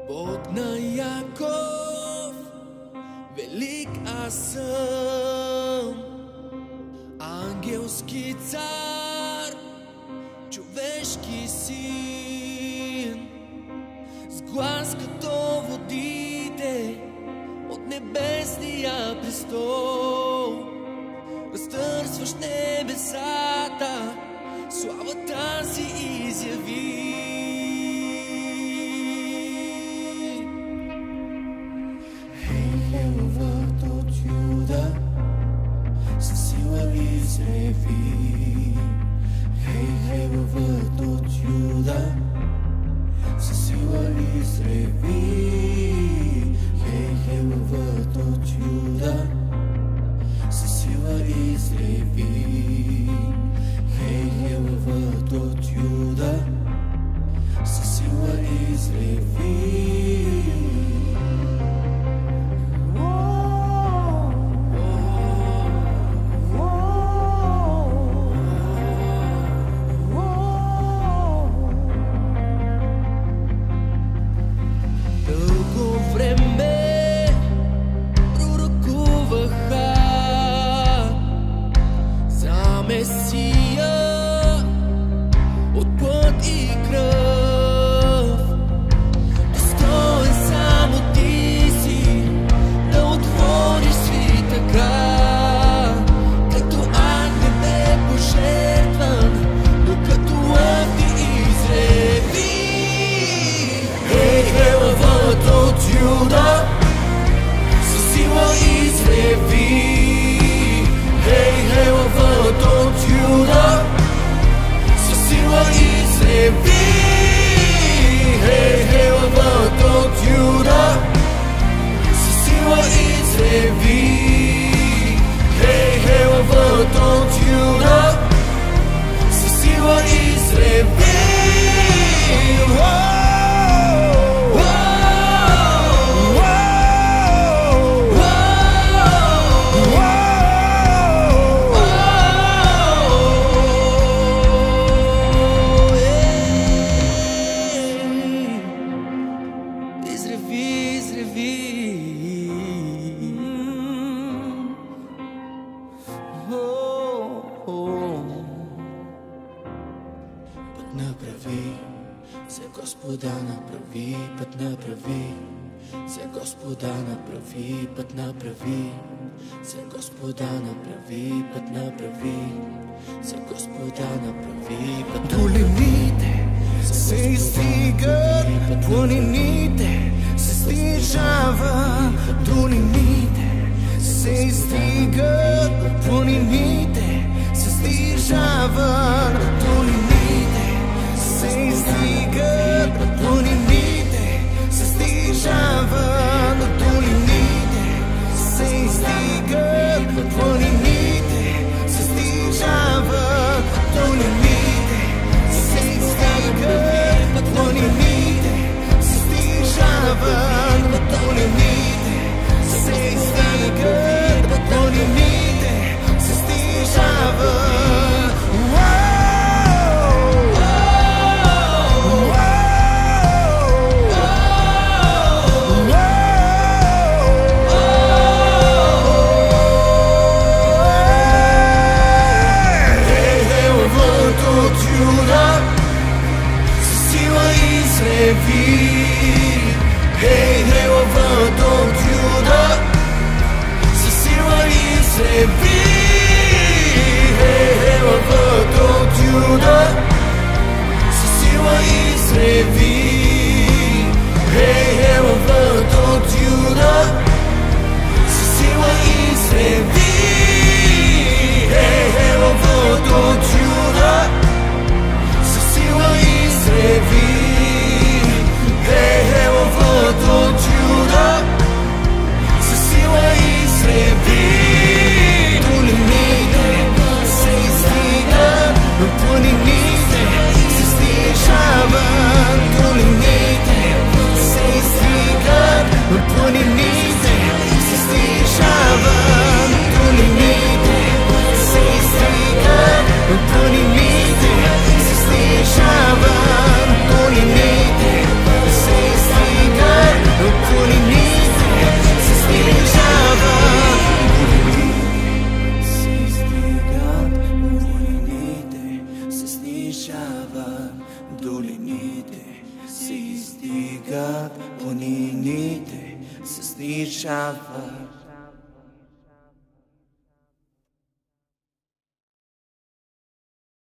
Бог на Яков, велик аз съм, ангелски цар, човешки син, с глас като водите от небесния престол, разтърсваш небесата, славата си изяви. Лъвът от Юда със сила изреви. Хей, лъвът от Юда със сила изреви. Хей, лъвът от Юда със сила изреви. Хей, лъвът от Юда със сила изреви. Месия от плът и кръв, достоен само ти си да отвориш свита град, като агнец бе пожертван, докато лъв ти изреви. Хей, лъвът от Юда със сила изреви. Хей, лъвът от Юда със сила изреви. Хей, лъвът от Юда със сила изреви. Хей, лъвът от Юда със сила изреви. Път направи, за Господа направи, път направи, за Господа направи, път направи, за Господа направи, път направи, за Господа направи, път направи. Долините се издигат, планините се стижава. Долините се издигат, планините се стижава. Долините се издигат, планините се стижава. Долините се издигат, планините се стижава. Долините се издигат, планините се стижава. Долините се издигат, планините се стижава. Хей, лъвът от Юда със сила изреви. Хей, лъвът от Юда със сила изреви. Хей, лъвът от Юда със сила изреви. Хей, лъвът от Юда със сила изреви. Хей, лъвът от Юда със сила изреви. стигат, планините се снижават.